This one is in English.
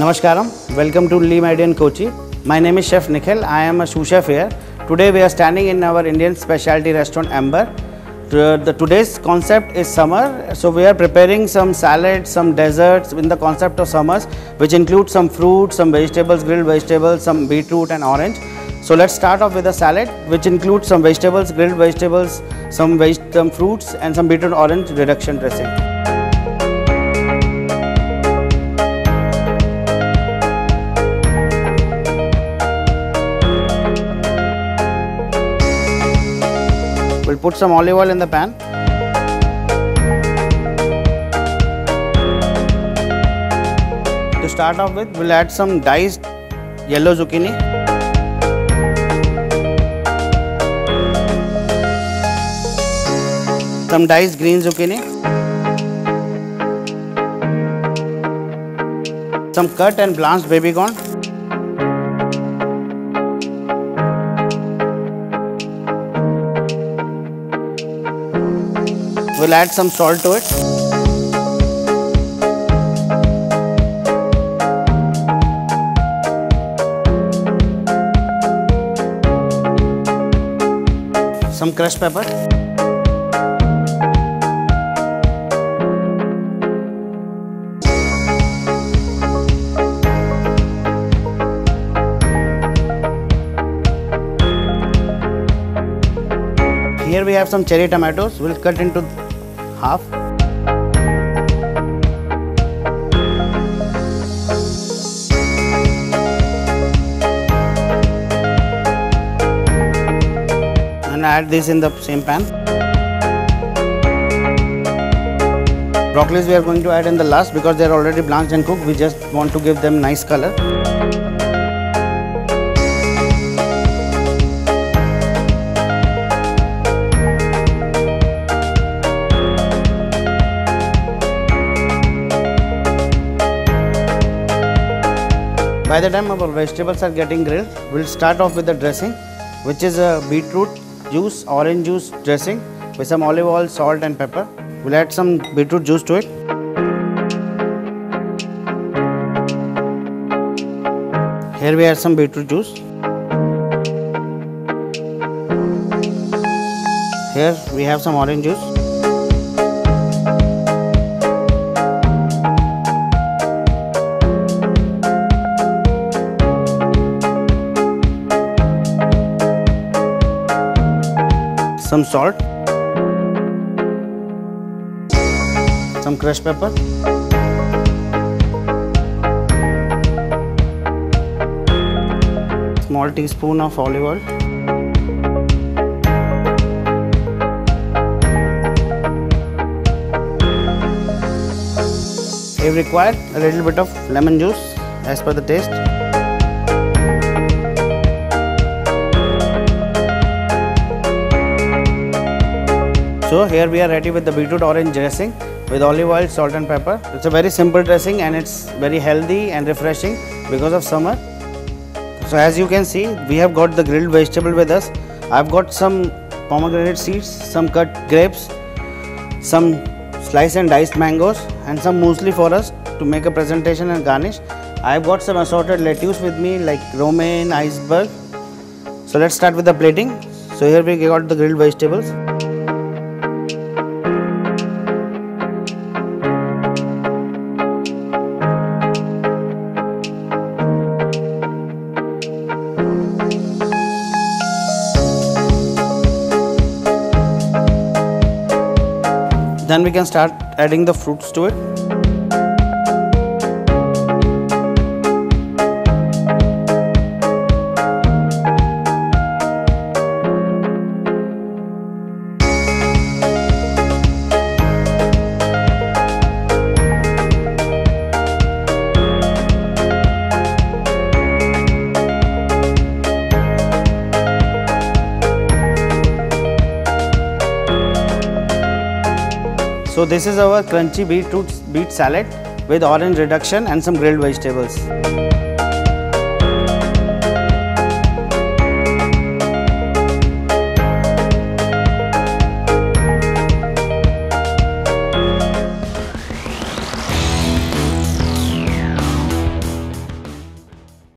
Namaskaram, welcome to Lee Meridian Kochi. My name is Chef Nikhil. I am a sous chef here. Today we are standing in our Indian specialty restaurant Amber. Today's concept is summer, so we are preparing some salads, some desserts in the concept of summers, which include some fruits, some vegetables, grilled vegetables, some beetroot and orange. So let's start off with a salad, which includes some vegetables, grilled vegetables, some fruits and some beetroot orange reduction dressing. We'll put some olive oil in the pan. To start off with, we'll add some diced yellow zucchini. Some diced green zucchini. Some cut and blanched baby corn. We'll add some salt to it. Some crushed pepper. Here we have some cherry tomatoes. We'll cut into half. And add this in the same pan. Broccolis we are going to add in the last because they are already blanched and cooked. We just want to give them nice color. By the time our vegetables are getting grilled, we'll start off with the dressing, which is a beetroot juice, orange juice dressing with some olive oil, salt and pepper. We'll add some beetroot juice to it. Here we add some beetroot juice. Here we have some orange juice. Some salt, some crushed pepper, small teaspoon of olive oil, if required a little bit of lemon juice as per the taste. So here we are ready with the beetroot orange dressing with olive oil, salt and pepper. It's a very simple dressing and it's very healthy and refreshing because of summer. So as you can see, we have got the grilled vegetable with us. I've got some pomegranate seeds, some cut grapes, some sliced and diced mangoes and some muesli for us to make a presentation and garnish. I've got some assorted lettuce with me like romaine, iceberg. So let's start with the plating. So here we got the grilled vegetables. Then we can start adding the fruits to it. So this is our crunchy beet salad with orange reduction and some grilled vegetables.